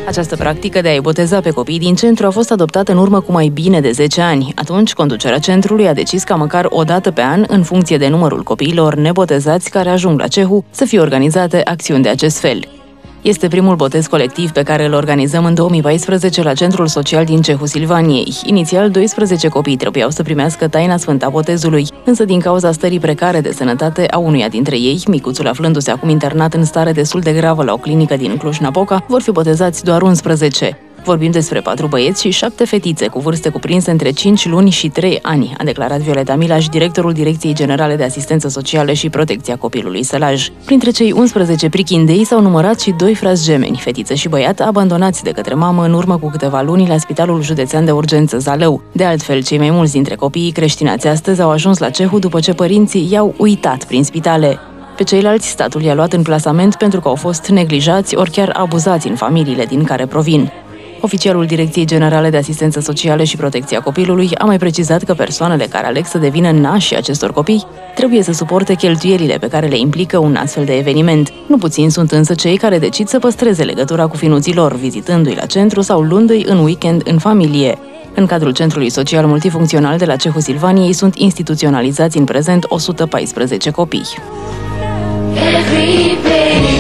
Această practică de a-i boteza pe copiii din centru a fost adoptată în urmă cu mai bine de 10 ani. Atunci, conducerea centrului a decis ca măcar o dată pe an, în funcție de numărul copiilor nebotezați care ajung la Cehu, să fie organizate acțiuni de acest fel. Este primul botez colectiv pe care îl organizăm în 2014 la Centrul Social din Cehu Silvaniei. Inițial, 12 copii trebuiau să primească taina sfântă a botezului, însă din cauza stării precare de sănătate a unuia dintre ei, micuțul aflându-se acum internat în stare destul de gravă la o clinică din Cluj-Napoca, vor fi botezați doar 11. Vorbim despre 4 băieți și 7 fetițe cu vârste cuprinse între 5 luni și 3 ani, a declarat Violeta Milaș, directorul Direcției Generale de Asistență Socială și Protecția Copilului Sălaj. Printre cei 11 prichindei s-au numărat și 2 frați gemeni, fetiță și băiat, abandonați de către mamă în urmă cu câteva luni la Spitalul Județean de Urgență Zalău. De altfel, cei mai mulți dintre copiii creștinați astăzi au ajuns la Cehu după ce părinții i-au uitat prin spitale. Pe ceilalți, statul i-a luat în plasament pentru că au fost neglijați ori chiar abuzați în familiile din care provin. Oficialul Direcției Generale de Asistență Socială și Protecția Copilului a mai precizat că persoanele care aleg să devină nașii acestor copii trebuie să suporte cheltuielile pe care le implică un astfel de eveniment. Nu puțini sunt însă cei care decid să păstreze legătura cu finuții lor, vizitându-i la centru sau luându-i în weekend în familie. În cadrul Centrului Social Multifuncțional de la Cehu Silvaniei sunt instituționalizați în prezent 114 copii.